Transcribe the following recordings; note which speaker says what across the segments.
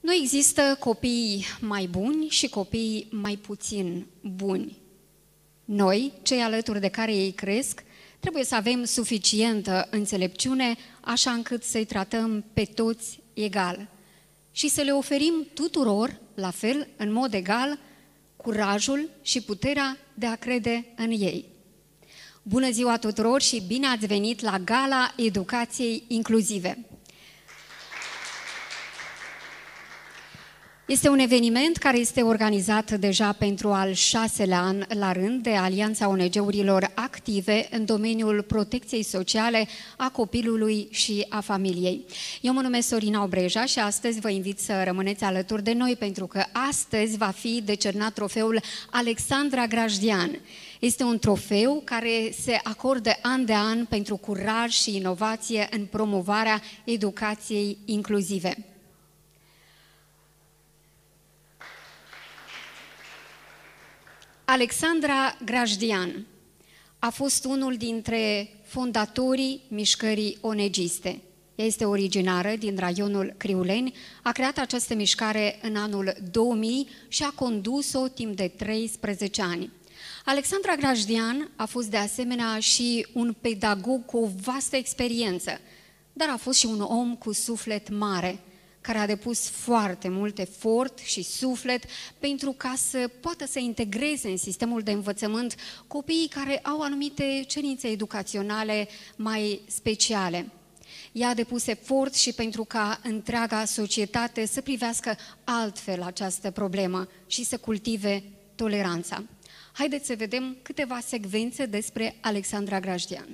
Speaker 1: Nu există copii mai buni și copii mai puțin buni. Noi, cei alături de care ei cresc, trebuie să avem suficientă înțelepciune, așa încât să-i tratăm pe toți egal și să le oferim tuturor, la fel, în mod egal, curajul și puterea de a crede în ei. Bună ziua tuturor și bine ați venit la Gala Educației Inclusive! Este un eveniment care este organizat deja pentru al 6-lea an la rând de Alianța ONG-urilor active în domeniul protecției sociale a copilului și a familiei. Eu mă numesc Sorina Obreja și astăzi vă invit să rămâneți alături de noi pentru că astăzi va fi decernat trofeul Alexandra Grajdian. Este un trofeu care se acordă an de an pentru curaj și inovație în promovarea educației inclusive. Alexandra Grajdian a fost unul dintre fondatorii mișcării onegiste. Ea este originară din raionul Criuleni, a creat această mișcare în anul 2000 și a condus-o timp de 13 ani. Alexandra Grajdian a fost de asemenea și un pedagog cu o vastă experiență, dar a fost și un om cu suflet mare, care a depus foarte mult efort și suflet pentru ca să poată să integreze în sistemul de învățământ copiii care au anumite cerințe educaționale mai speciale. Ea a depus efort și pentru ca întreaga societate să privească altfel această problemă și să cultive toleranța. Haideți să vedem câteva secvențe despre Alexandra Grajdian.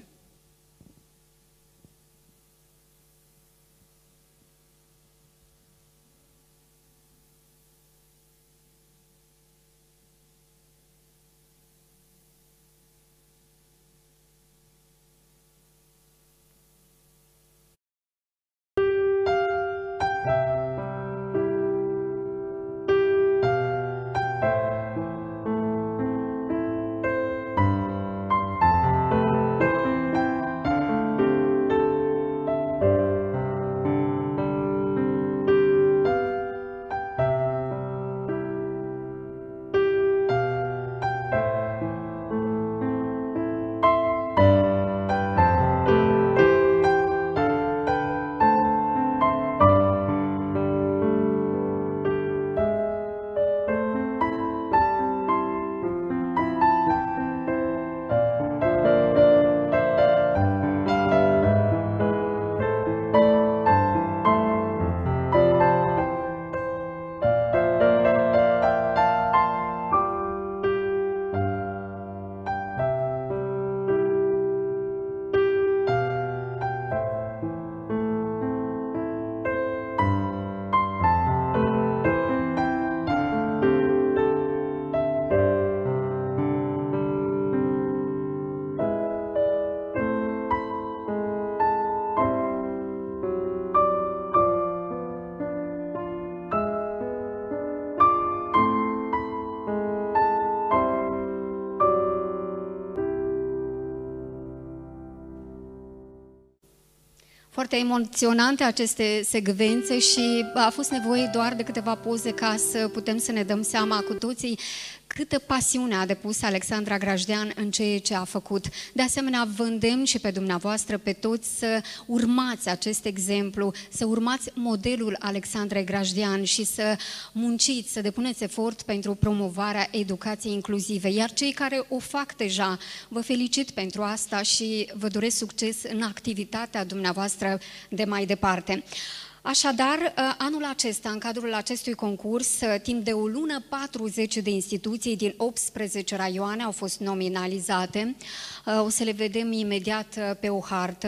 Speaker 1: Foarte emoționante aceste secvențe și a fost nevoie doar de câteva poze ca să putem să ne dăm seama cu toții câtă pasiune a depus Alexandra Grajdian în ceea ce a făcut. De asemenea, vă îndemn și pe dumneavoastră, pe toți, să urmați acest exemplu, să urmați modelul Alexandrei Grajdian și să munciți, să depuneți efort pentru promovarea educației inclusive. Iar cei care o fac deja, vă felicit pentru asta și vă doresc succes în activitatea dumneavoastră de mai departe. Așadar, anul acesta, în cadrul acestui concurs, timp de o lună, 40 de instituții din 18 raioane au fost nominalizate. O să le vedem imediat pe o hartă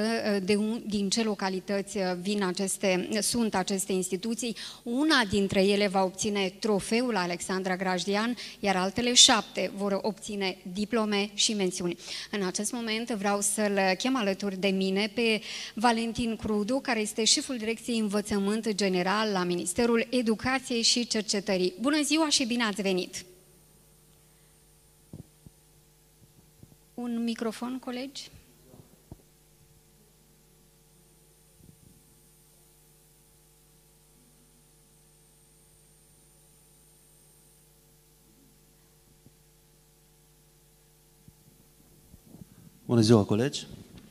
Speaker 1: din ce localități sunt aceste instituții. Una dintre ele va obține trofeul Alexandra Grajdian, iar altele 7 vor obține diplome și mențiuni. În acest moment vreau să-l chem alături de mine pe Valentin Crudu, care este șeful Direcției Învățământ General la Ministerul Educației și Cercetării. Bună ziua și bine ați venit! Un microfon, colegi?
Speaker 2: Bună ziua, colegi!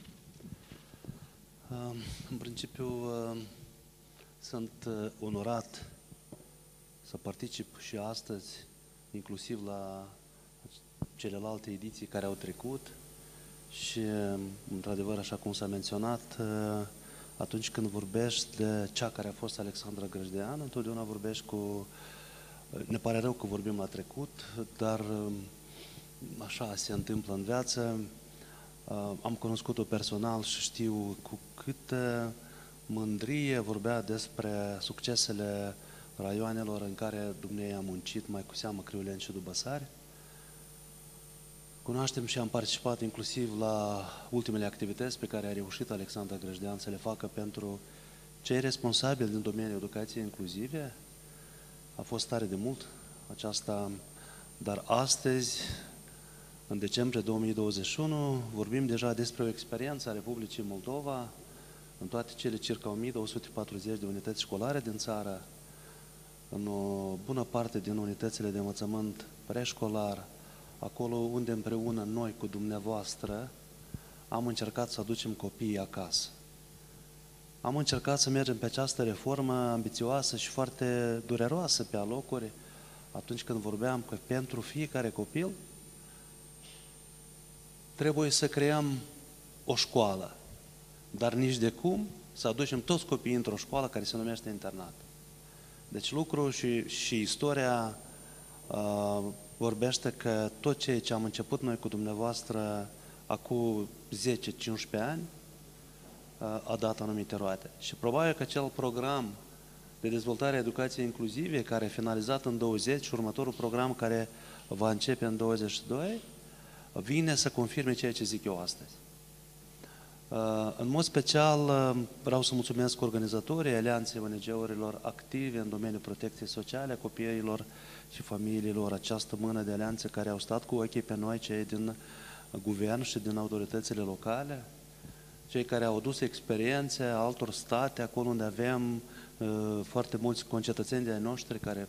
Speaker 2: În principiu, sunt onorat să particip și astăzi, inclusiv la celelalte ediții care au trecut și, într-adevăr, așa cum s-a menționat, atunci când vorbești de cea care a fost Alexandra Grăjdean, întotdeauna vorbești cu... Ne pare rău că vorbim la trecut, dar așa se întâmplă în viață. Am cunoscut-o personal și știu cu câtă mândrie vorbea despre succesele raioanelor în care dumneavoastră a muncit, mai cu seamă Criuleni și Dubăsari. Cunoaștem și am participat inclusiv la ultimele activități pe care a reușit Alexandra Grăjdean să le facă pentru cei responsabili din domeniul educației inclusive. A fost tare de mult aceasta, dar astăzi, în decembrie 2021, vorbim deja despre o experiență a Republicii Moldova în toate cele circa 1240 de unități școlare din țară, în o bună parte din unitățile de învățământ preșcolar, acolo unde împreună noi cu dumneavoastră am încercat să aducem copiii acasă. Am încercat să mergem pe această reformă ambițioasă și foarte dureroasă pe alocuri, atunci când vorbeam că pentru fiecare copil trebuie să creăm o școală, dar nici de cum să aducem toți copiii într-o școală care se numește internat. Deci lucrul și istoria vorbește că tot ceea ce am început noi cu dumneavoastră acum 10-15 ani a dat anumite roade. Și probabil că acel program de dezvoltare a educației inclusive, care a finalizat în 20 și următorul program care va începe în 22, vine să confirme ceea ce zic eu astăzi. În mod special vreau să mulțumesc organizatorii Alianței ONG-urilor active în domeniul protecției sociale a copiilor și familiilor, această mână de alianțe care au stat cu ochii pe noi, cei din guvern și din autoritățile locale, cei care au adus experiențe altor state, acolo unde avem foarte mulți concetățeni de ai noștri care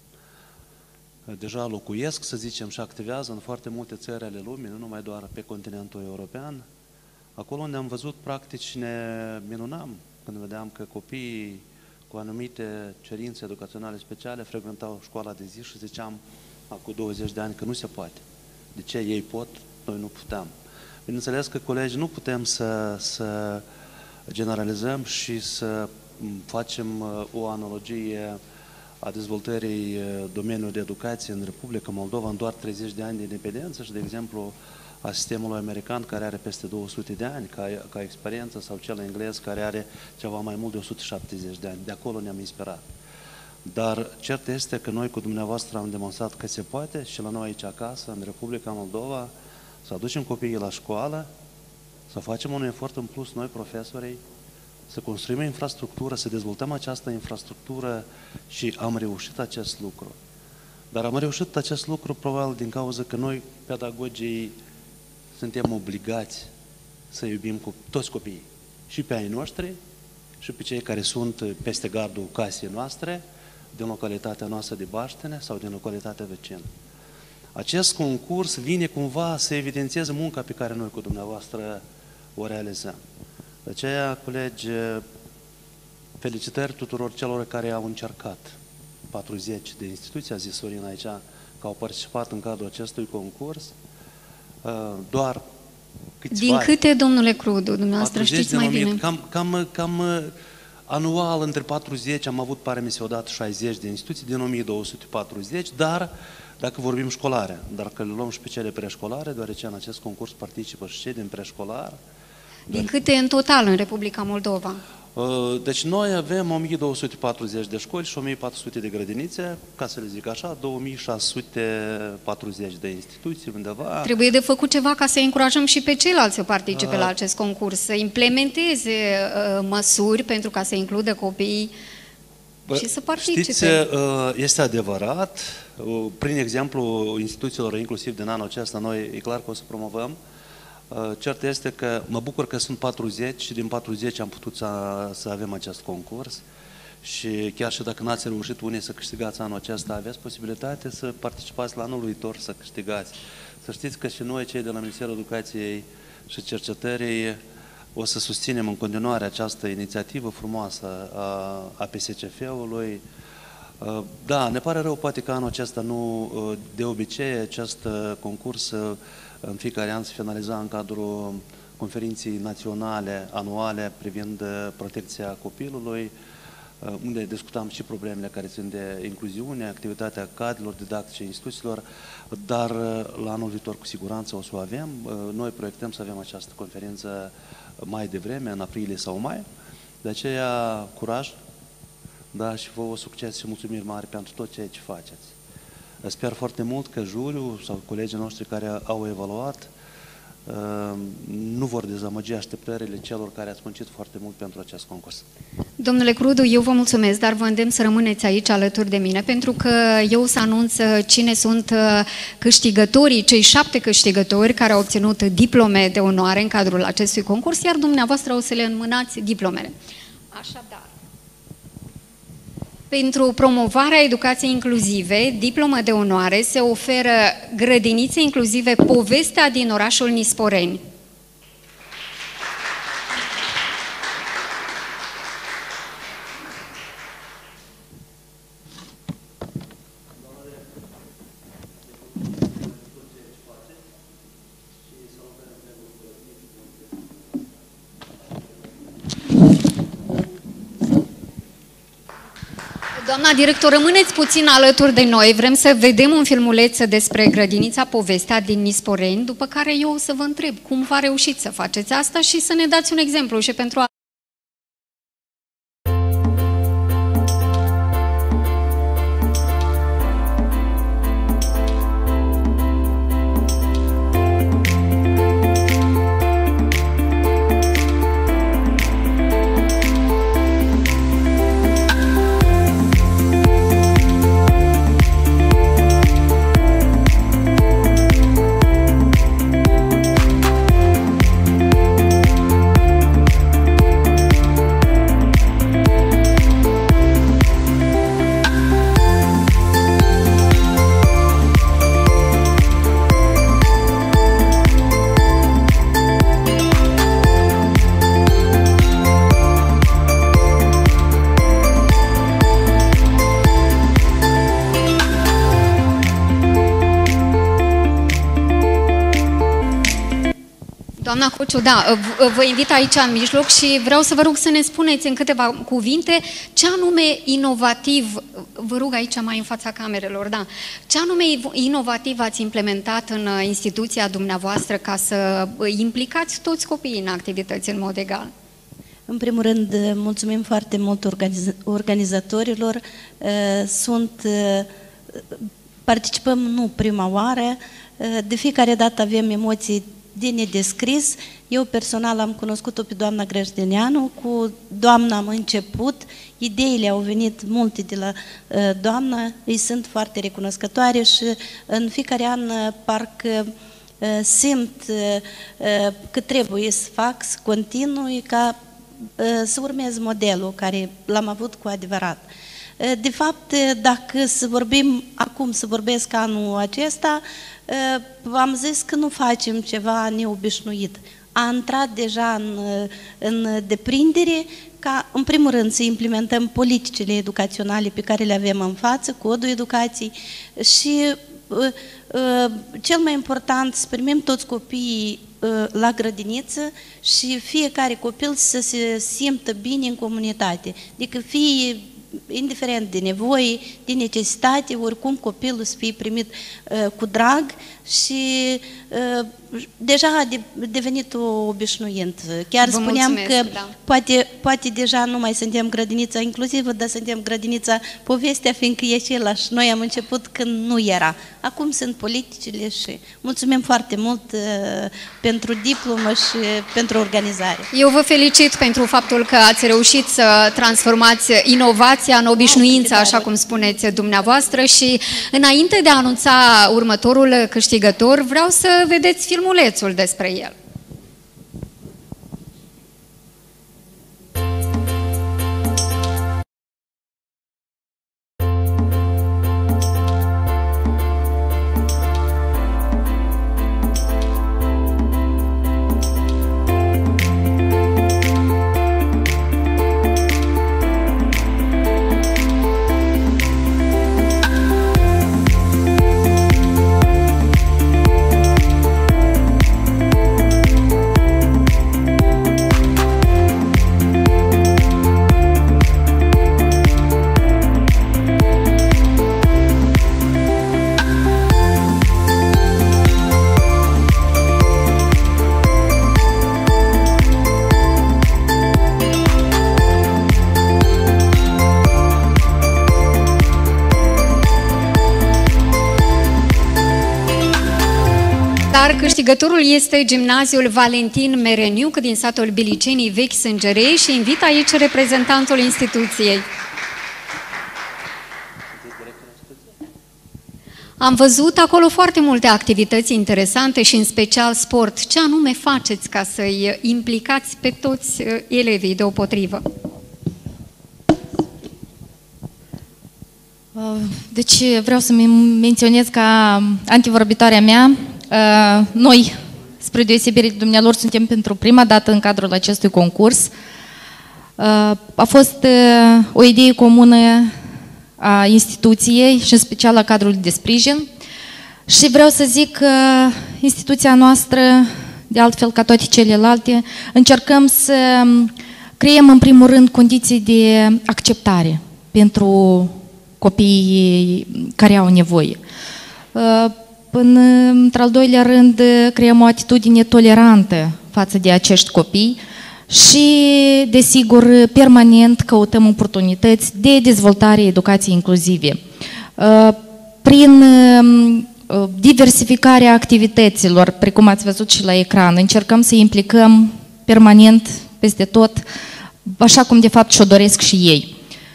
Speaker 2: deja locuiesc, să zicem, și activează în foarte multe țări ale lumii, nu numai doar pe continentul european. Acolo unde am văzut practic și ne minunam când vedeam că copiii cu anumite cerințe educaționale speciale frecventau școala de zi și ziceam acum 20 de ani că nu se poate. De ce ei pot, noi nu puteam. Bineînțeles că, colegi, nu putem să generalizăm și să facem o analogie a dezvoltării domeniului de educație în Republica Moldova în doar 30 de ani de independență și, de exemplu, a sistemului american care are peste 200 de ani ca experiență sau cel englez care are ceva mai mult de 170 de ani. De acolo ne-am inspirat. Dar cert este că noi cu dumneavoastră am demonstrat că se poate și la noi aici acasă, în Republica Moldova, să aducem copiii la școală, să facem un efort în plus noi, profesorii, să construim infrastructură, să dezvoltăm această infrastructură și am reușit acest lucru. Dar am reușit acest lucru probabil din cauza că noi, pedagogii, suntem obligați să iubim cu toți copiii, și pe ai noștri, și pe cei care sunt peste gardul casei noastre, din localitatea noastră de Baștene sau din localitatea vecină. Acest concurs vine cumva să evidențieze munca pe care noi cu dumneavoastră o realizăm. De aceea, colegi, felicitări tuturor celor care au încercat, 40 de instituții, a zis Sorin aici, că au participat în cadrul acestui concurs. Doar câțiva...
Speaker 1: Din câte, domnule Crudu, dumneavoastră știți mai bine?
Speaker 2: Cam anual, între 40, am avut, pare mi se odată, 60 de instituții, din 1240, dar, dacă vorbim școlare, dar că le luăm și pe cele preșcolare, deoarece în acest concurs participă și cei din preșcolar.
Speaker 1: Din câte în total în Republica Moldova?
Speaker 2: Deci noi avem 1240 de școli și 1400 de grădinițe, ca să le zic așa, 2640 de instituții undeva.
Speaker 1: Trebuie de făcut ceva ca să încurajăm și pe ceilalți să participe la acest concurs, să implementeze măsuri pentru ca să includă copiii și să participe.
Speaker 2: Știți, este adevărat, prin exemplu instituțiilor inclusiv din anul acesta, noi e clar că o să promovăm. Cert este că mă bucur că sunt 40 și din 40 am putut să avem acest concurs și chiar și dacă n-ați reușit unii să câștigați anul acesta, aveți posibilitate să participați la anul viitor să câștigați. Să știți că și noi, cei de la Ministerul Educației, și Cercetării o să susținem în continuare această inițiativă frumoasă a PSCF-ului. Da, ne pare rău, poate că anul acesta nu, de obicei, acest concurs în fiecare an se finaliza în cadrul conferinței naționale anuale privind protecția copilului, unde discutam și problemele care țin de incluziune, activitatea cadrelor didactice instituțiilor, dar la anul viitor cu siguranță o să o avem. Noi proiectăm să avem această conferință mai devreme, în aprilie sau mai. De aceea, curaj, da, și vă succes și mulțumiri mari pentru tot ceea ce faceți. Sper foarte mult că juriul sau colegii noștri care au evaluat nu vor dezamăgi așteptările celor care ați muncit foarte mult pentru acest concurs.
Speaker 1: Domnule Crudu, eu vă mulțumesc, dar vă îndemn să rămâneți aici alături de mine, pentru că eu să anunț cine sunt câștigătorii, cei 7 câștigători care au obținut diplome de onoare în cadrul acestui concurs, iar dumneavoastră o să le înmânați diplomele. Așadar, pentru promovarea educației inclusive, diplomă de onoare se oferă grădinițe inclusive Povestea din orașul Nisporeni. Doamna director, rămâneți puțin alături de noi, vrem să vedem un filmuleț despre grădinița Povestea din Nisporeni, după care eu o să vă întreb cum v-a reușit să faceți asta și să ne dați un exemplu și pentru a... Doamna Cociu, da, vă invit aici în mijloc și vreau să vă rog să ne spuneți în câteva cuvinte ce anume inovativ, vă rog aici mai în fața camerelor, da, ce anume inovativ ați implementat în instituția dumneavoastră ca să implicați toți copiii în activități în mod egal?
Speaker 3: În primul rând, mulțumim foarte mult organizatorilor. Participăm nu prima oară, de fiecare dată avem emoții de nedescris. Eu personal am cunoscut-o pe doamna Grăjdeneanu, cu doamna am început, ideile au venit multe de la doamna, îi sunt foarte recunoscătoare și în fiecare an parcă simt că trebuie să fac, să continui, ca să urmez modelul care l-am avut cu adevărat. De fapt, dacă să vorbim acum, să vorbesc anul acesta, am zis că nu facem ceva neobișnuit. A intrat deja în deprindere ca, în primul rând, să implementăm politicile educaționale pe care le avem în față, codul educației și, cel mai important, să primim toți copiii la grădiniță și fiecare copil să se simtă bine în comunitate. Adică fie indiferent de nevoie, de necesitate, oricum copilul să fie primit cu drag și deja a devenit obișnuit. Chiar
Speaker 1: Vă
Speaker 3: spuneam
Speaker 1: mulțumesc,
Speaker 3: că
Speaker 1: da.
Speaker 3: poate deja nu mai suntem grădinița inclusivă, dar suntem grădinița Povestea, fiindcă e același. Noi am început când nu era. Acum sunt politicile și mulțumim foarte mult pentru diplomă și pentru organizare.
Speaker 1: Eu vă felicit pentru faptul că ați reușit să transformați inovația în obișnuință, așa cum spuneți dumneavoastră, și înainte de a anunța următorul câștigător, vreau să vedeți filmulețul despre el. Așadar, câștigătorul este Gimnaziul Valentin Mereniuc din satul Bilicenii Vechi Sângerei și invit aici reprezentantul instituției. Am văzut acolo foarte multe activități interesante și în special sport. Ce anume faceți ca să-i implicați pe toți elevii deopotrivă?
Speaker 4: Deci vreau să menționez ca antivorbitoarea mea, noi, spre deosebire de dumnealor, suntem pentru prima dată în cadrul acestui concurs. A fost o idee comună a instituției și în special a cadrului de sprijin și vreau să zic că instituția noastră, de altfel ca toate celelalte, încercăm să creăm în primul rând condiții de acceptare pentru copiii care au nevoie. Într-al doilea rând, creăm o atitudine tolerantă față de acești copii și, desigur, permanent căutăm oportunități de dezvoltare educației inclusive. Prin diversificarea activităților, precum ați văzut și la ecran, încercăm să implicăm permanent peste tot, așa cum de fapt și-o doresc și ei.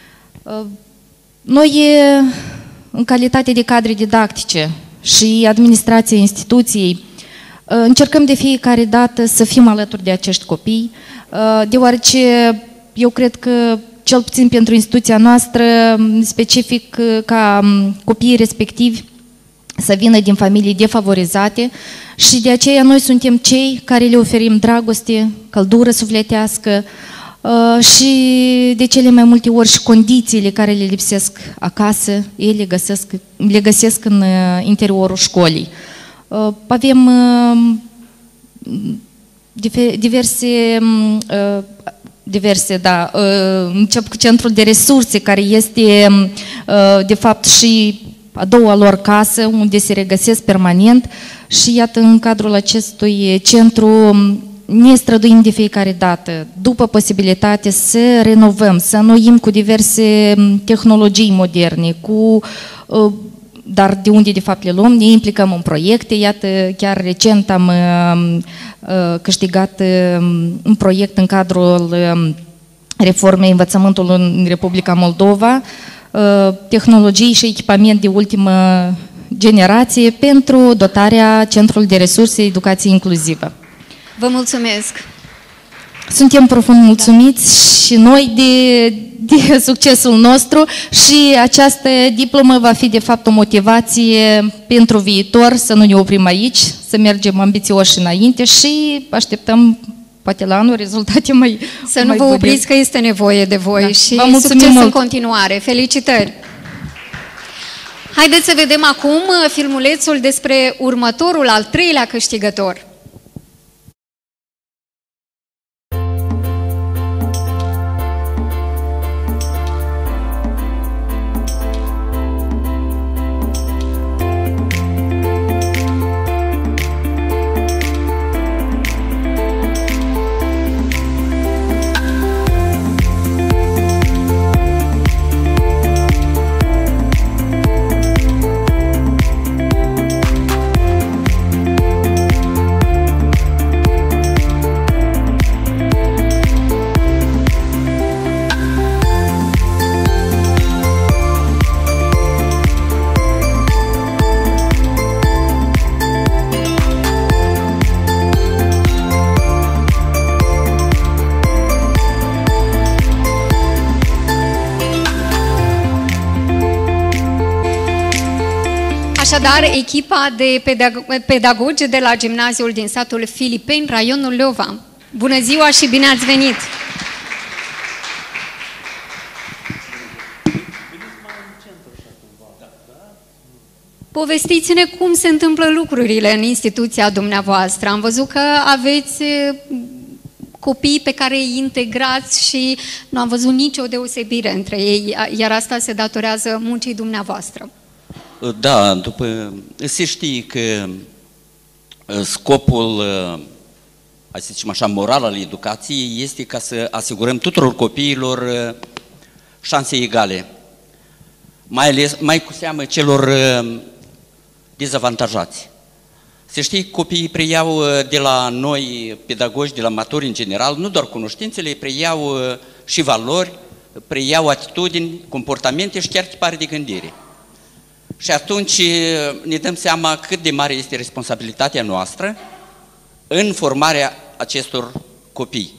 Speaker 4: Noi, în calitate de cadre didactice și administrația instituției, încercăm de fiecare dată să fim alături de acești copii, deoarece eu cred că, cel puțin pentru instituția noastră, specific ca copiii respectivi să vină din familii defavorizate și de aceea noi suntem cei care le oferim dragoste, căldură sufletească și de cele mai multe ori și condițiile care le lipsesc acasă, ei le găsesc în interiorul școlii. Avem diverse, da, încep cu centrul de resurse, care este de fapt și a doua lor casă, unde se regăsesc permanent și iată, în cadrul acestui centru ne străduim de fiecare dată, după posibilitate, să renovăm, să înnoim cu diverse tehnologii moderne, dar de unde de fapt le luăm, ne implicăm în proiecte. Iată, chiar recent am câștigat un proiect în cadrul reformei învățământului în Republica Moldova, tehnologii și echipament de ultimă generație pentru dotarea Centrului de Resurse Educație Inclusivă.
Speaker 1: Vă mulțumesc!
Speaker 4: Suntem profund mulțumiți și noi de succesul nostru și această diplomă va fi de fapt o motivație pentru viitor, să nu ne oprim aici, să mergem ambițioși înainte și așteptăm poate la anul rezultate mai
Speaker 1: Să nu vă opriți că este nevoie de voi, da. Și succes în continuare. Felicitări! Haideți să vedem acum filmulețul despre următorul, al treilea câștigător. Așadar, echipa de pedagogi de la gimnaziul din satul Filipeni, raionul Leova. Bună ziua și bine ați venit! Povestiți-ne cum se întâmplă lucrurile în instituția dumneavoastră. Am văzut că aveți copii pe care îi integrați și nu am văzut nicio deosebire între ei, iar asta se datorează muncii dumneavoastră.
Speaker 5: Da, se știe că scopul, hai să zicem așa, moral al educației este ca să asigurăm tuturor copiilor șanse egale, mai cu seamă celor dezavantajați. Se știe, copiii preiau de la noi, pedagogi, de la maturi în general, nu doar cunoștințele, preiau și valori, preiau atitudini, comportamente și chiar tipare de gândire. Și atunci ne dăm seama cât de mare este responsabilitatea noastră în formarea acestor copii.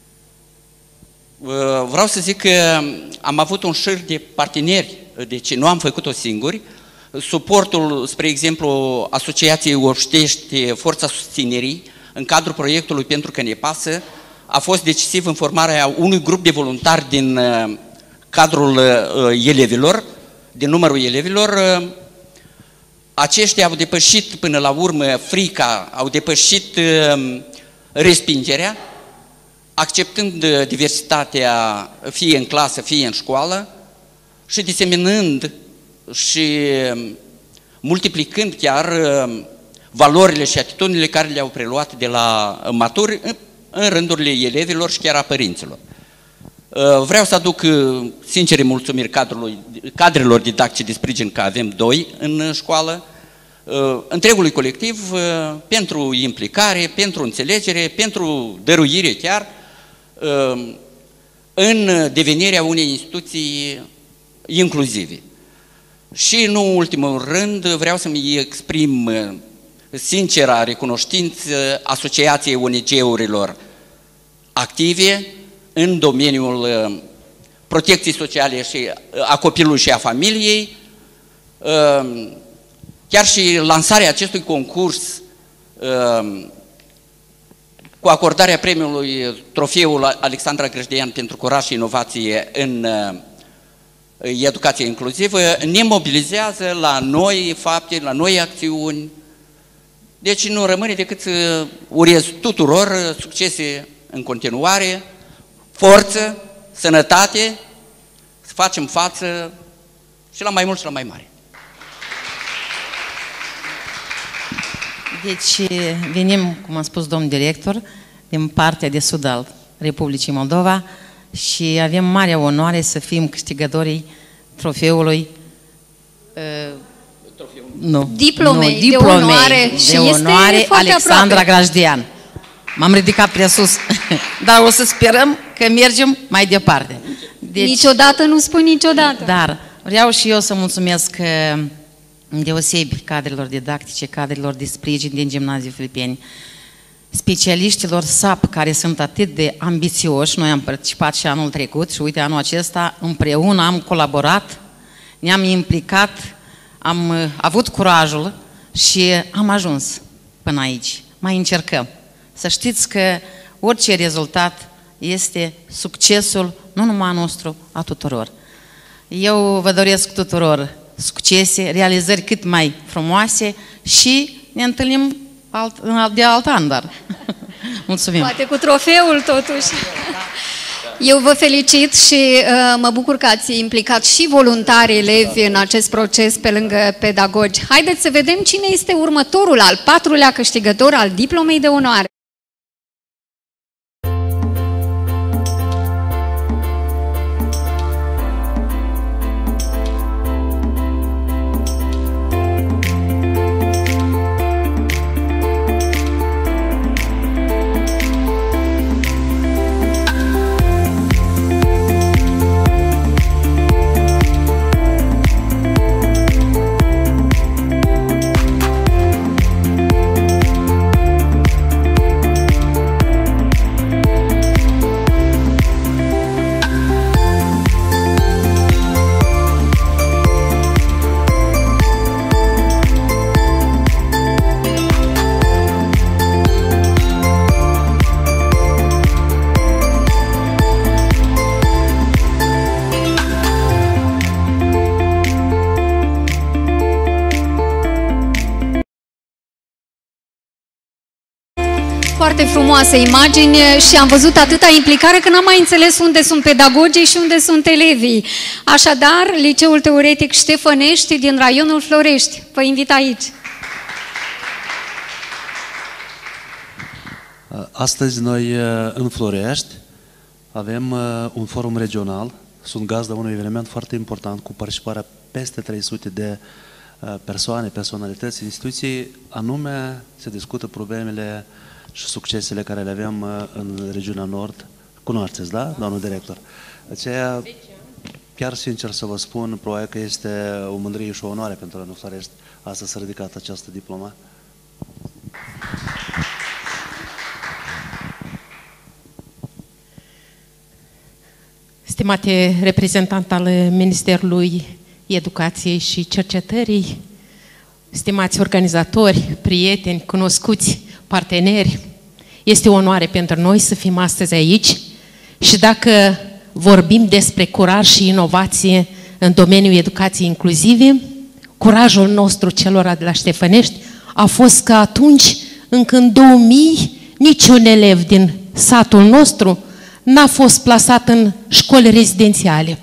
Speaker 5: Vreau să zic că am avut un șir de parteneri, deci nu am făcut-o singuri. Suportul, spre exemplu, Asociației Orștești, Forța Susținerii, în cadrul proiectului Pentru că ne pasă, a fost decisiv în formarea unui grup de voluntari din cadrul elevilor, din numărul elevilor. Aceștia au depășit până la urmă frica, au depășit respingerea, acceptând diversitatea fie în clasă, fie în școală și diseminând și multiplicând chiar valorile și atitudinile care le-au preluat de la maturi în rândurile elevilor și chiar a părinților. Vreau să aduc sincere mulțumiri cadrelor didactice de sprijin, că avem 2 în școală, întregului colectiv pentru implicare, pentru înțelegere, pentru dăruire chiar, în devenirea unei instituții inclusive. Și nu în ultimul rând vreau să-mi exprim sincera recunoștință Asociației ONG-urilor active în domeniul protecției sociale și a copilului și a familiei. Chiar și lansarea acestui concurs cu acordarea premiului Trofeul Alexandra Grăjdean pentru curaj și inovație în educație inclusivă ne mobilizează la noi fapte, la noi acțiuni. Deci nu rămâne decât să urez tuturor succese în continuare, forță, sănătate, să facem față și la mai mult și la mai mare.
Speaker 6: Deci venim, cum a spus domnul director, din partea de sud al Republicii Moldova și avem marea onoare să fim câștigătorii trofeului
Speaker 1: diplomei de onoare, și
Speaker 6: onoare Alexandra Grăjdean. M-am ridicat prea sus, dar o să sperăm că mergem mai departe.
Speaker 1: Deci, niciodată nu spun niciodată.
Speaker 6: Dar vreau și eu să mulțumesc deosebi cadrelor didactice, cadrelor de sprijin din Gimnaziul Filipeni, specialiștilor SAP care sunt atât de ambițioși. Noi am participat și anul trecut și uite anul acesta împreună am colaborat, ne-am implicat, am avut curajul și am ajuns până aici. Mai încercăm. Să știți că orice rezultat este succesul nu numai a nostru, a tuturor. Eu vă doresc tuturor succese, realizări cât mai frumoase și ne întâlnim de alt an, dar mulțumim.
Speaker 1: Poate cu trofeul totuși. Eu vă felicit și mă bucur că ați implicat și voluntari elevi în acest proces pe lângă pedagogi. Haideți să vedem cine este următorul, al 4-lea câștigător al diplomei de onoare. Foarte frumoasă imagine și am văzut atâta implicare că n-am mai înțeles unde sunt pedagogii și unde sunt elevii. Așadar, Liceul Teoretic Ștefănești din raionul Florești. Vă invit aici.
Speaker 2: Astăzi noi în Florești avem un forum regional. Sunt gazda unui eveniment foarte important cu participarea peste 300 de persoane, personalități, instituții, anume se discută problemele și succesele care le avem în regiunea Nord. Cunoașteți, da, domnul director? Aceea, chiar sincer să vă spun, probabil că este o mândrie și o onoare pentru Râmnic Florești astăzi să ridicat această diplomă.
Speaker 7: Stimate reprezentant al Ministerului Educației și Cercetării, stimați organizatori, prieteni, cunoscuți, parteneri, este o onoare pentru noi să fim astăzi aici și dacă vorbim despre curaj și inovație în domeniul educației inclusive, curajul nostru celor de la Ștefănești a fost că atunci, încă în 2000, niciun elev din satul nostru n-a fost plasat în școli rezidențiale.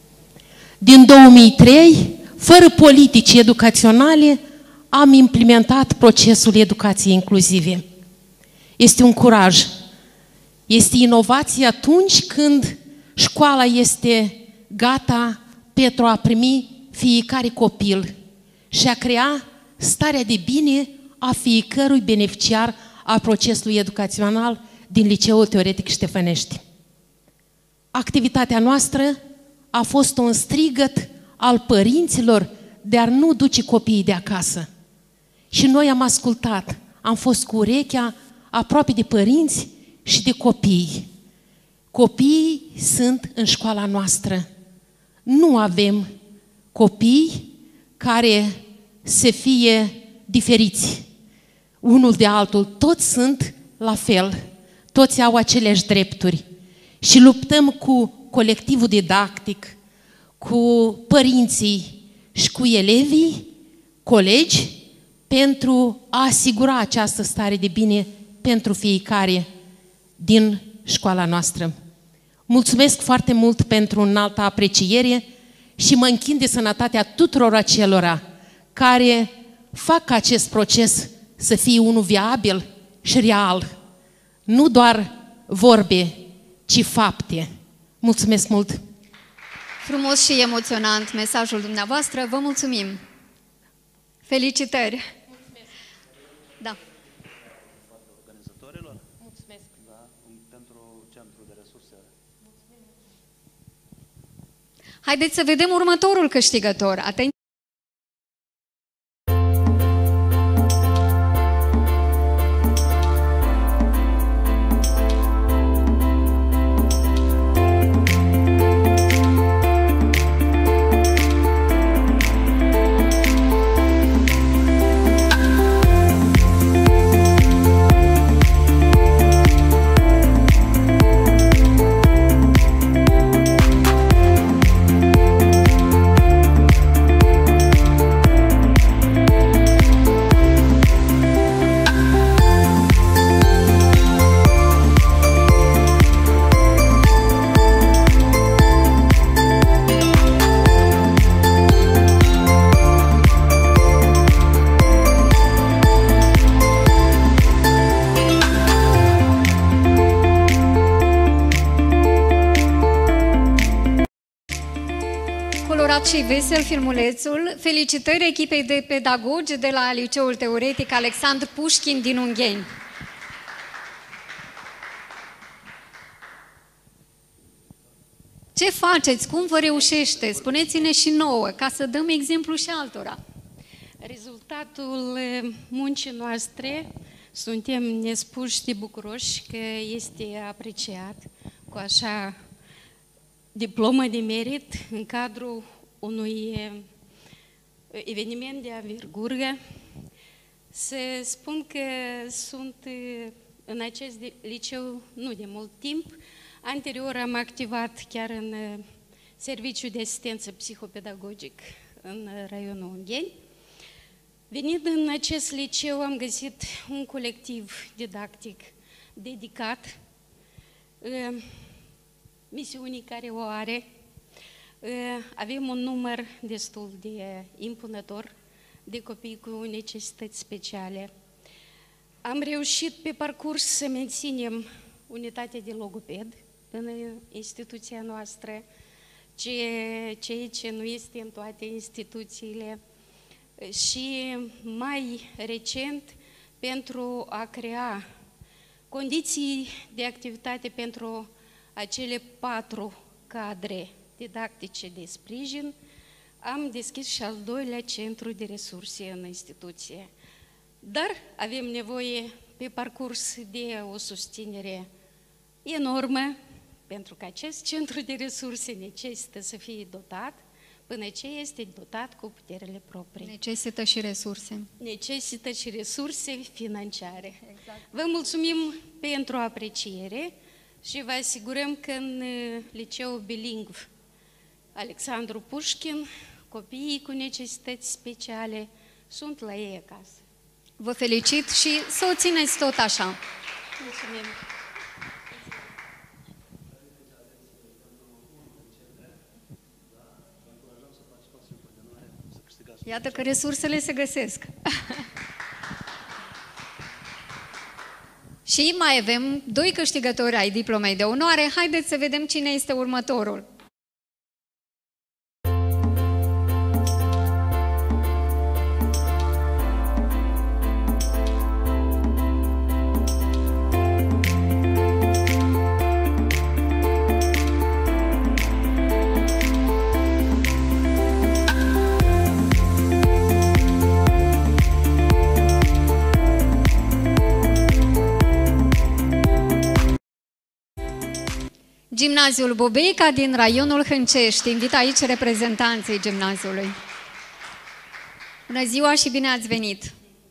Speaker 7: Din 2003, fără politici educaționale, am implementat procesul educației inclusive. Este un curaj. Este inovație atunci când școala este gata pentru a primi fiecare copil și a crea starea de bine a fiecărui beneficiar a procesului educațional din Liceul Teoretic Ștefănești. Activitatea noastră a fost un strigăt al părinților de a nu duce copiii de acasă. Și noi am ascultat, am fost cu urechea aproape de părinți și de copii. Copiii sunt în școala noastră. Nu avem copii care să fie diferiți unul de altul. Toți sunt la fel, toți au aceleași drepturi. Și luptăm cu colectivul didactic, cu părinții și cu elevii, colegi, pentru a asigura această stare de bine pentru fiecare din școala noastră. Mulțumesc foarte mult pentru înalta apreciere și mă închin de sănătatea tuturor acelora care fac acest proces să fie unul viabil și real. Nu doar vorbe, ci fapte. Mulțumesc mult!
Speaker 1: Frumos și emoționant mesajul dumneavoastră. Vă mulțumim! Felicitări!
Speaker 7: Mulțumesc!
Speaker 1: Da.
Speaker 2: Organizatorilor? Mulțumesc! Da, pentru Centrul de Resurse.
Speaker 1: Haideți să vedem următorul câștigător. Atenție! Și vesel filmulețul. Felicitări echipei de pedagogi de la Liceul Teoretic Alexandru Pușkin din Ungheni. Ce faceți? Cum vă reușește? Spuneți-ne și nouă, ca să dăm exemplu și altora.
Speaker 8: Rezultatul muncii noastre, suntem nespuși de bucuroși că este apreciat cu așa diplomă de merit în cadrul unui eveniment de anvergură. Să spun că sunt în acest liceu nu de mult timp. Anterior am activat chiar în serviciul de asistență psihopedagogic în raionul Ungheni. Venind în acest liceu am găsit un colectiv didactic dedicat misiunii care o are. Avem un număr destul de impunător de copii cu necesități speciale. Am reușit pe parcurs să menținem unitatea de logoped în instituția noastră, ceea ce nu este în toate instituțiile. și mai recent pentru a crea condiții de activitate pentru acele 4 cadre didactice de sprijin, am deschis și al doilea centru de resurse în instituție. Dar avem nevoie pe parcurs de o susținere enormă, pentru că acest centru de resurse necesită să fie dotat, până ce este dotat cu puterile proprii.
Speaker 1: Necesită și resurse.
Speaker 8: Necesită și resurse financiare. Exact. Vă mulțumim pentru apreciere și vă asigurăm că în liceul bilingv Alexandru Pușkin, copiii cu necesități speciale sunt la ei acasă.
Speaker 1: Vă felicit și să o țineți tot așa.
Speaker 8: Mulțumim!
Speaker 1: Iată că resursele se găsesc. Și mai avem 2 câștigători ai diplomei de onoare. Haideți să vedem cine este următorul. Gimnaziul Bobeica din raionul Hâncești. Invit aici reprezentanții gimnaziului. Bună ziua și bine ați venit!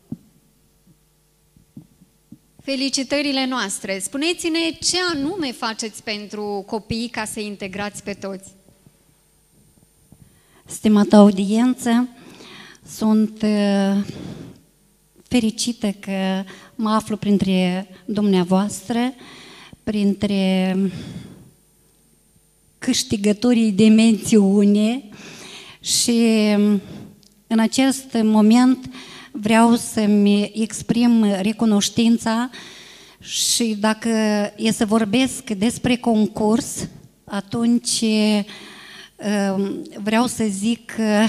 Speaker 1: Felicitările noastre! Spuneți-ne ce anume faceți pentru copii ca să integrați pe toți?
Speaker 9: Stimată audiență, sunt fericită că mă aflu printre dumneavoastră, printre câștigătorii de mențiune și în acest moment vreau să-mi exprim recunoștința și dacă e să vorbesc despre concurs, atunci vreau să zic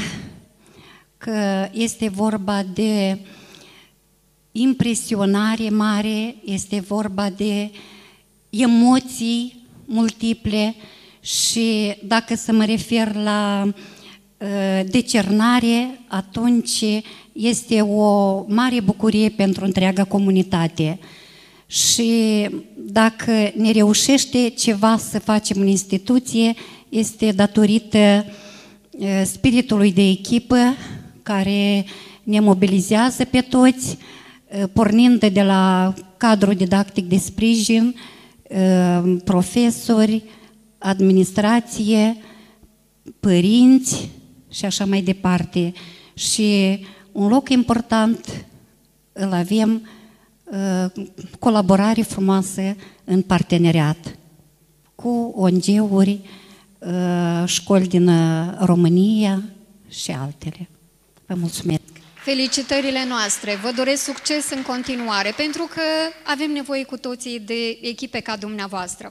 Speaker 9: că este vorba de impresionare mare, este vorba de emoții multiple și dacă să mă refer la decernare, atunci este o mare bucurie pentru întreaga comunitate. Și dacă ne reușește ceva să facem în instituție, este datorită spiritului de echipă care ne mobilizează pe toți, pornind de la cadrul didactic de sprijin, profesori, administrație, părinți și așa mai departe. Și un loc important îl avem, colaborare frumoasă în parteneriat cu ONG-uri, școli din România și altele. Vă mulțumesc!
Speaker 1: Felicitările noastre! Vă doresc succes în continuare, pentru că avem nevoie cu toții de echipe ca dumneavoastră.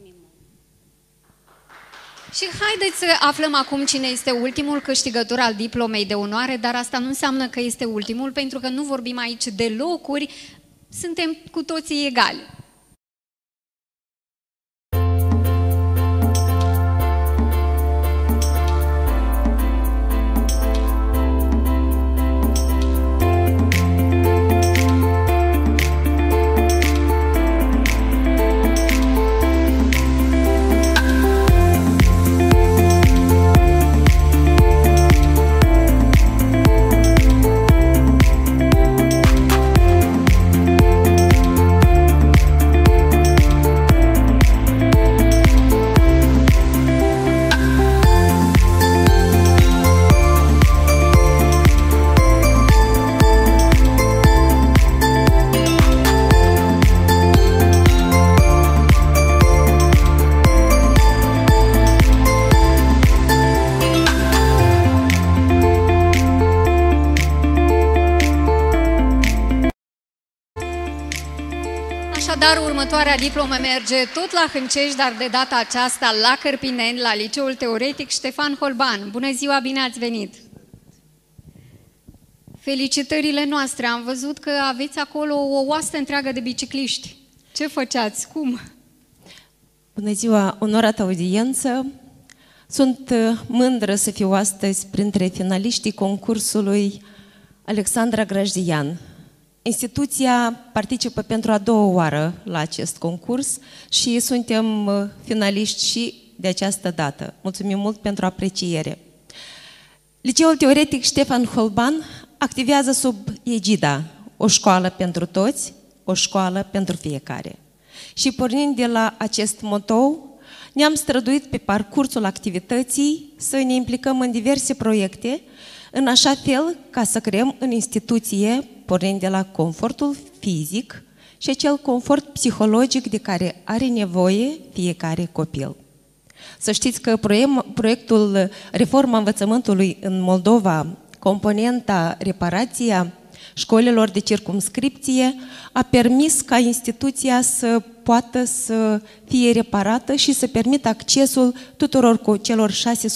Speaker 1: Și haideți să aflăm acum cine este ultimul câștigător al diplomei de onoare, dar asta nu înseamnă că este ultimul, pentru că nu vorbim aici de locuri, suntem cu toții egali. Așadar, următoarea diplomă merge tot la Hâncești, dar de data aceasta la Cărpineni, la Liceul Teoretic Ștefan Holban. Bună ziua, bine ați venit! Felicitările noastre! Am văzut că aveți acolo o oastă întreagă de bicicliști. Ce făceați? Cum?
Speaker 10: Bună ziua, onorată audiență! Sunt mândră să fiu astăzi printre finaliștii concursului Alexandra Grajdian. Instituția participă pentru a doua oară la acest concurs și suntem finaliști și de această dată. Mulțumim mult pentru apreciere. Liceul Teoretic Ștefan Holban activează sub egida O școală pentru toți, o școală pentru fiecare. Și pornind de la acest motou, ne-am străduit pe parcursul activității să ne implicăm în diverse proiecte, în așa fel ca să creăm în instituție, pornind de la confortul fizic și acel confort psihologic de care are nevoie fiecare copil. Să știți că proiectul Reforma Învățământului în Moldova, componenta reparația școlilor de circumscripție, a permis ca instituția să poată să fie reparată și să permită accesul tuturor celor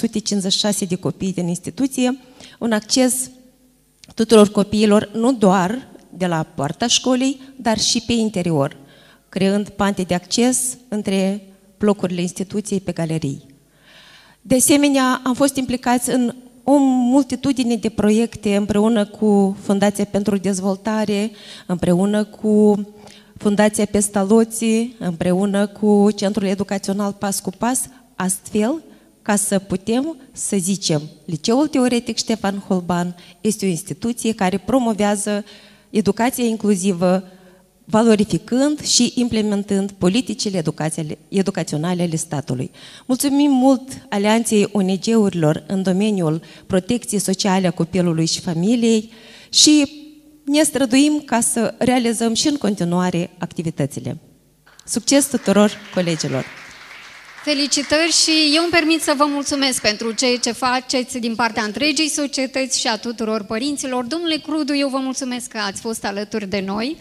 Speaker 10: 656 de copii din instituție, un acces tuturor copiilor, nu doar de la poarta școlii, dar și pe interior, creând pante de acces între blocurile instituției pe galerii. De asemenea, am fost implicați în o multitudine de proiecte împreună cu Fundația pentru Dezvoltare, împreună cu Fundația Pestaloții, împreună cu Centrul Educațional Pas cu Pas, astfel ca să putem să zicem, Liceul Teoretic Ștefan Holban este o instituție care promovează educația inclusivă, valorificând și implementând politicile educaționale ale statului. Mulțumim mult Alianței ONG-urilor în domeniul protecției sociale a copilului și familiei și ne străduim ca să realizăm și în continuare activitățile. Succes tuturor colegilor!
Speaker 1: Felicitări și eu îmi permit să vă mulțumesc pentru ceea ce faceți din partea întregii societăți și a tuturor părinților. Domnule Crudu, eu vă mulțumesc că ați fost alături de noi.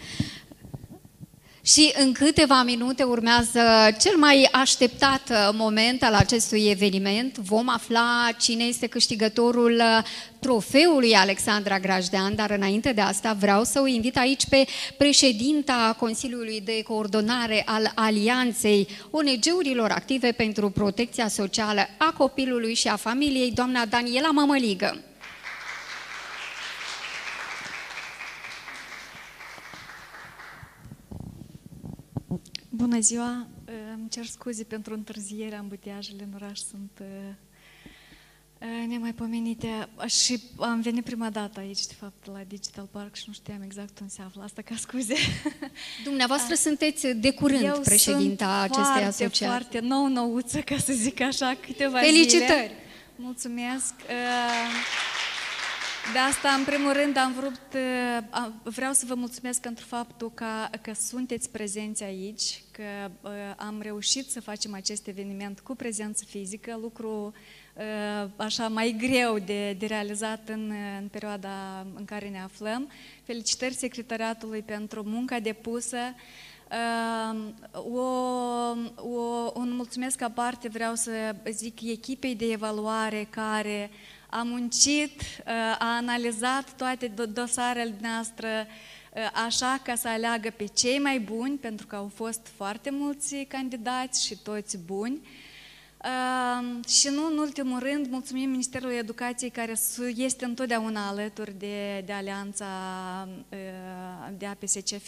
Speaker 1: Și în câteva minute urmează cel mai așteptat moment al acestui eveniment. Vom afla cine este câștigătorul trofeului Alexandra Grajdean, dar înainte de asta vreau să o invit aici pe președinta Consiliului de Coordonare al Alianței ONG-urilor active pentru protecția socială a copilului și a familiei, doamna Daniela Mămăligă.
Speaker 11: Bună ziua! Îmi cer scuze pentru întârziere, ambutiajele în oraș sunt nemaipomenite și am venit prima dată aici, de fapt, la Digital Park și nu știam exact unde se află asta, ca scuze.
Speaker 1: Dumneavoastră sunteți de curând președinta acestei asociații.
Speaker 11: Eu sunt foarte nou-nouță, ca să zic așa, câteva
Speaker 1: Felicitări!
Speaker 11: zile. Mulțumesc! De asta, în primul rând, vreau să vă mulțumesc pentru faptul că sunteți prezenți aici, că am reușit să facem acest eveniment cu prezență fizică, lucru așa mai greu de realizat în perioada în care ne aflăm. Felicitări secretariatului pentru munca depusă. Un mulțumesc aparte vreau să zic echipei de evaluare care a muncit, a analizat toate dosarele noastre așa ca să aleagă pe cei mai buni, pentru că au fost foarte mulți candidați și toți buni. Și nu în ultimul rând, mulțumim Ministerului Educației care este întotdeauna alături de Alianța de APSCF.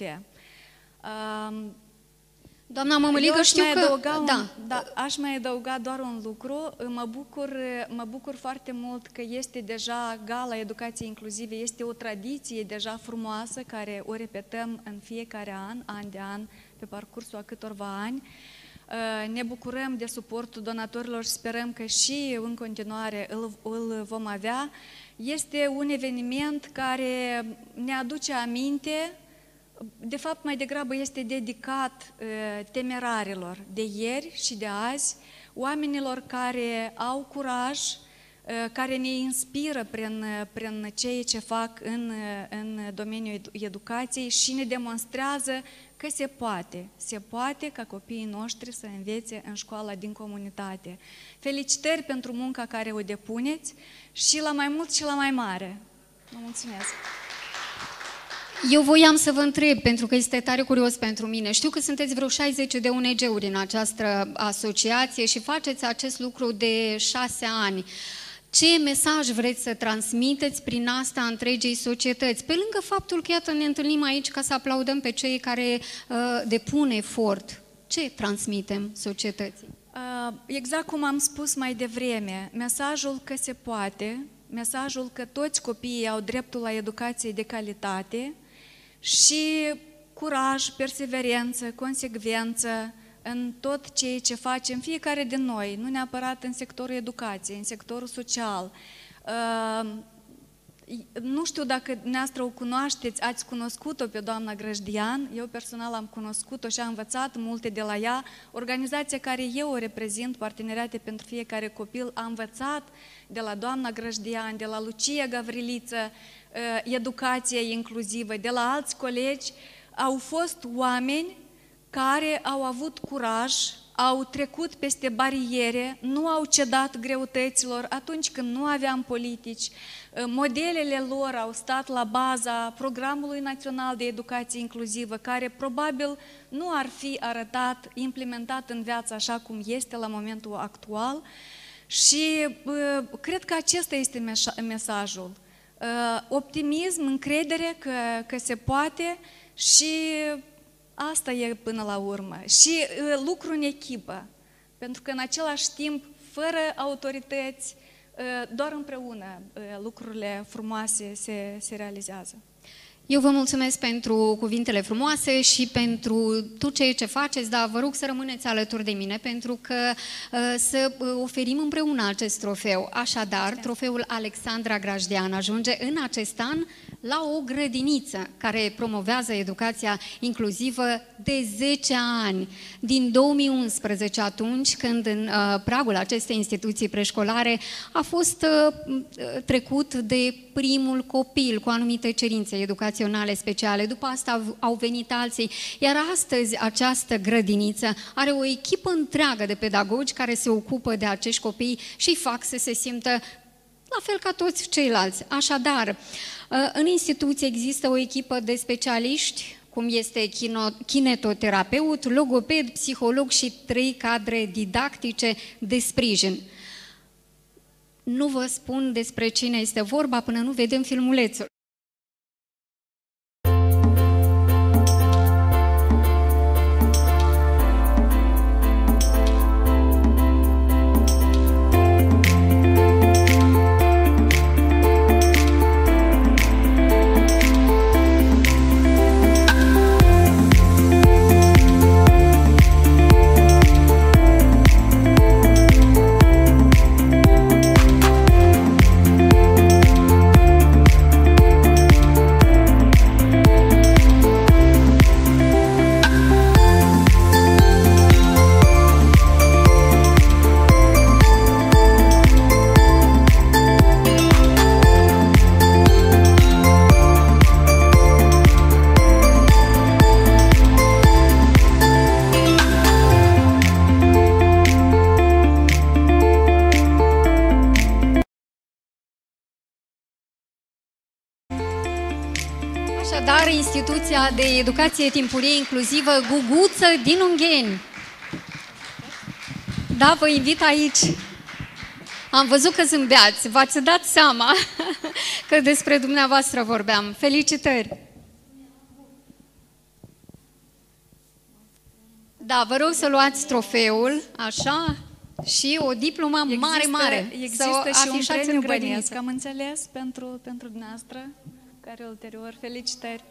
Speaker 1: Doamna Mămăligă, știu că...
Speaker 11: Aș mai adăuga doar un lucru. Mă bucur foarte mult că este deja Gala Educației Inclusive, este o tradiție deja frumoasă care o repetăm în fiecare an de an, pe parcursul a câtorva ani. Ne bucurăm de suportul donatorilor și sperăm că și în continuare îl vom avea. Este un eveniment care ne aduce aminte. De fapt, mai degrabă este dedicat temerarilor de ieri și de azi, oamenilor care au curaj, care ne inspiră prin ceea ce fac în domeniul educației și ne demonstrează că se poate. Se poate ca copiii noștri să învețe în școala din comunitate. Felicitări pentru munca care o depuneți și la mai mult și la mai mare. Vă mulțumesc!
Speaker 1: Eu voiam să vă întreb, pentru că este tare curios pentru mine. Știu că sunteți vreo 60 de ONG-uri în această asociație și faceți acest lucru de 6 ani. Ce mesaj vreți să transmiteți prin asta întregii societăți? Pe lângă faptul că, iată, ne întâlnim aici ca să aplaudăm pe cei care depun efort. Ce transmitem societății?
Speaker 11: Exact cum am spus mai devreme, mesajul că se poate, mesajul că toți copiii au dreptul la educație de calitate și curaj, perseverență, consecvență în tot ceea ce facem fiecare din noi, nu neapărat în sectorul educației, în sectorul social. Nu știu dacă dumneavoastră o cunoașteți, ați cunoscut-o pe doamna Grăjdian, eu personal am cunoscut-o și am învățat multe de la ea. Organizația care eu o reprezint, Parteneriate pentru Fiecare Copil, a învățat de la doamna Grăjdian, de la Lucia Gavriliță, educația inclusivă, de la alți colegi. Au fost oameni care au avut curaj, au trecut peste bariere, nu au cedat greutăților atunci când nu aveam politici. Modelele lor au stat la baza Programului Național de Educație Inclusivă, care probabil nu ar fi arătat, implementat în viață așa cum este la momentul actual. Și cred că acesta este mesajul. Optimism, încredere că se poate și asta e până la urmă. Și lucru în echipă, pentru că în același timp, fără autorități, doar împreună lucrurile frumoase se realizează.
Speaker 1: Eu vă mulțumesc pentru cuvintele frumoase și pentru tot ceea ce faceți, dar vă rog să rămâneți alături de mine pentru că să oferim împreună acest trofeu. Așadar, trofeul Alexandra Grajdean ajunge în acest an la o grădiniță care promovează educația inclusivă de 10 ani. Din 2011, atunci când în pragul acestei instituții preșcolare a fost trecut de primul copil cu anumite cerințe educaționale speciale. După asta au venit alții, iar astăzi această grădiniță are o echipă întreagă de pedagogi care se ocupă de acești copii și îi fac să se simtă la fel ca toți ceilalți. Așadar, în instituție există o echipă de specialiști, cum este kinetoterapeut, logoped, psiholog și 3 cadre didactice de sprijin. Nu vă spun despre cine este vorba până nu vedem filmulețul. Așadar, Instituția de Educație Timpurie Inclusivă Guguță din Ungheni. Da, vă invit aici. Am văzut că zâmbeați, v-ați dat seama că despre dumneavoastră vorbeam. Felicitări! Da, vă rog să luați trofeul, așa, și o diplomă mare.
Speaker 11: Există și un premiu bănesc, am înțeles, pentru dumneavoastră, care ulterior, felicitări!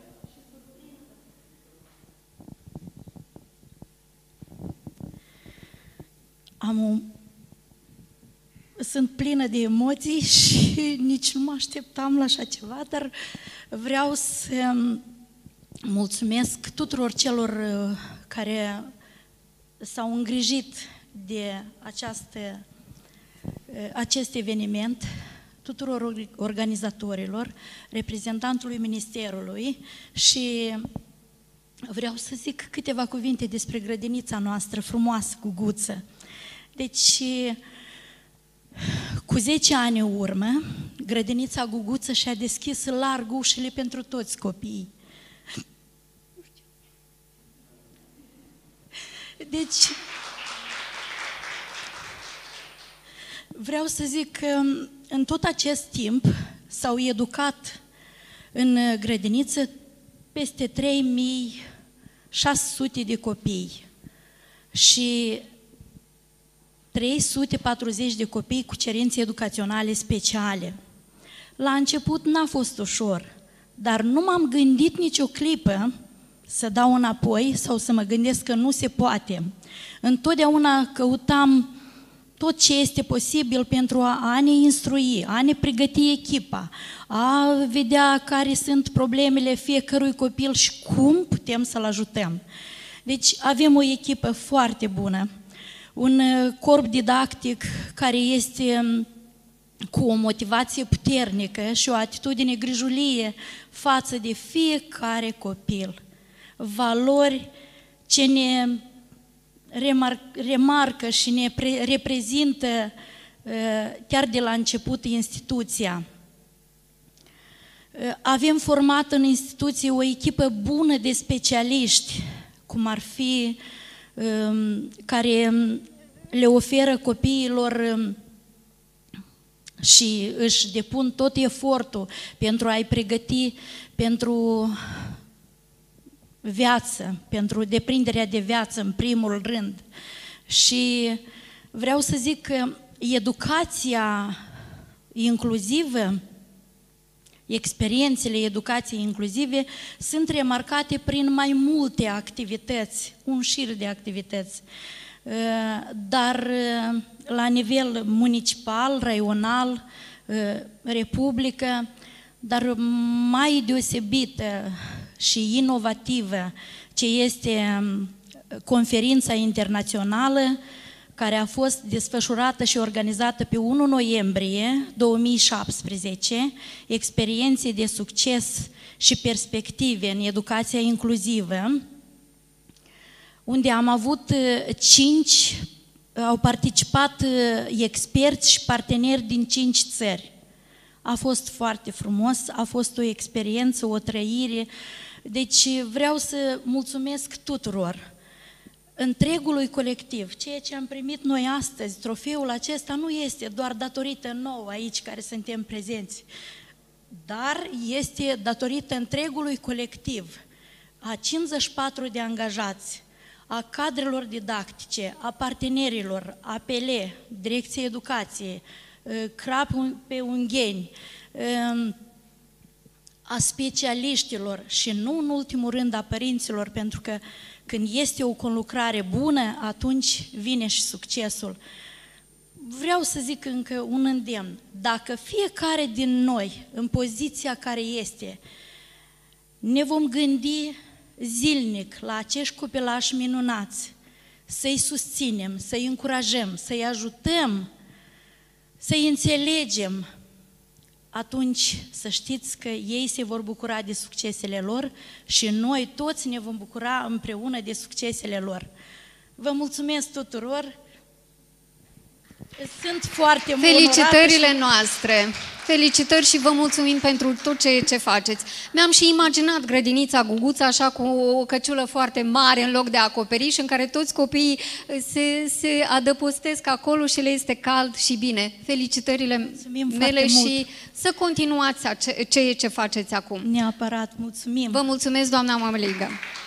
Speaker 12: Sunt plină de emoții și nici nu mă așteptam la așa ceva, dar vreau să mulțumesc tuturor celor care s-au îngrijit de acest eveniment, tuturor organizatorilor, reprezentantului Ministerului și vreau să zic câteva cuvinte despre grădinița noastră frumoasă, Guguță. Deci, cu 10 ani în urmă, grădinița Guguță și-a deschis larg ușile pentru toți copiii. Deci, vreau să zic că în tot acest timp s-au educat în grădiniță peste 3600 de copii și 340 de copii cu cerințe educaționale speciale. La început n-a fost ușor, dar nu m-am gândit nicio clipă să dau înapoi sau să mă gândesc că nu se poate. Întotdeauna căutam tot ce este posibil pentru a ne instrui, a ne pregăti echipa, a vedea care sunt problemele fiecărui copil și cum putem să-l ajutăm. Deci avem o echipă foarte bună, un corp didactic care este cu o motivație puternică și o atitudine grijulie față de fiecare copil. Valori ce ne remarcă și ne reprezintă chiar de la început instituția. Avem format în instituție o echipă bună de specialiști, cum ar fi care le oferă copiilor și își depun tot efortul pentru a-i pregăti pentru viață, pentru deprinderea de viață în primul rând. Și vreau să zic că educația inclusivă, experiențele educației inclusive sunt remarcate prin mai multe activități, un șir de activități, dar la nivel municipal, raional, republică, dar mai deosebită și inovativă ce este conferința internațională care a fost desfășurată și organizată pe 1 noiembrie 2017, experiențe de succes și perspective în educația inclusivă, unde am avut au participat experți și parteneri din 5 țări. A fost foarte frumos, a fost o experiență, o trăire. Deci vreau să mulțumesc tuturor, întregului colectiv. Ceea ce am primit noi astăzi, trofeul acesta, nu este doar datorită nouă aici care suntem prezenți, dar este datorită întregului colectiv, a 54 de angajați, a cadrelor didactice, a partenerilor, APL, Direcția Educației, CRAP pe Ungheni, a specialiștilor și nu în ultimul rând a părinților, pentru că când este o conlucrare bună, atunci vine și succesul. Vreau să zic încă un îndemn. Dacă fiecare din noi, în poziția care este, ne vom gândi zilnic la acești copilași minunați, să-i susținem, să-i încurajăm, să-i ajutăm, să-i înțelegem, atunci să știți că ei se vor bucura de succesele lor și noi toți ne vom bucura împreună de succesele lor. Vă mulțumesc tuturor! Sunt foarte
Speaker 1: felicitările noastre! Felicitări și vă mulțumim pentru tot ce faceți. Mi-am și imaginat grădinița Guguța așa cu o căciulă foarte mare în loc de acoperiș, în care toți copiii se adăpostesc acolo și le este cald și bine. Felicitările mele și să continuați ceea ce faceți acum.
Speaker 12: Neapărat, mulțumim!
Speaker 1: Vă mulțumesc, doamna Mămăligă!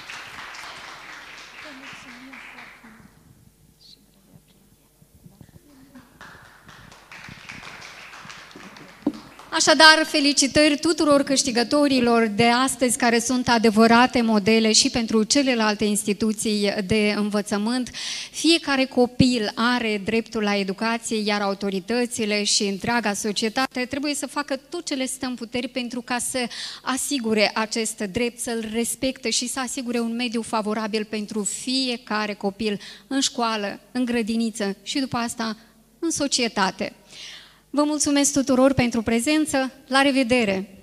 Speaker 1: Așadar, felicitări tuturor câștigătorilor de astăzi, care sunt adevărate modele și pentru celelalte instituții de învățământ. Fiecare copil are dreptul la educație, iar autoritățile și întreaga societate trebuie să facă tot ce le stă în puteri pentru ca să asigure acest drept, să-l respecte și să asigure un mediu favorabil pentru fiecare copil în școală, în grădiniță și după asta în societate. Vă mulțumesc tuturor pentru prezență, la revedere!